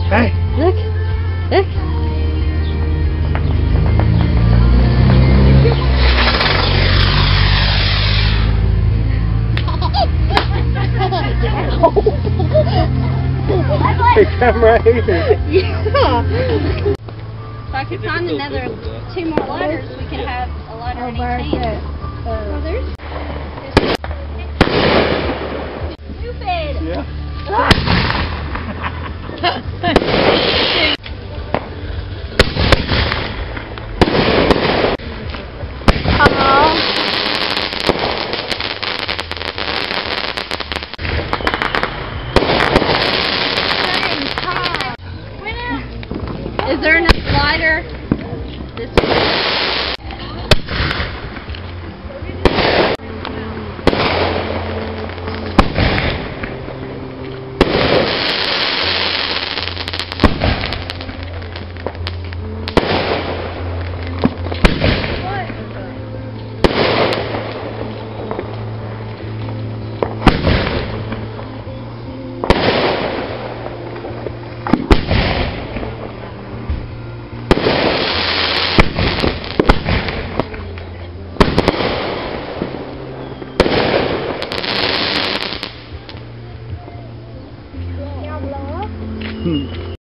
Hey. Look. Look. Hey, come right here. Yeah. If I could find another 2 more lighters, we could have a lighter in each hand. Oh, there's stupid. Yeah. Come on. Is there enough lighter?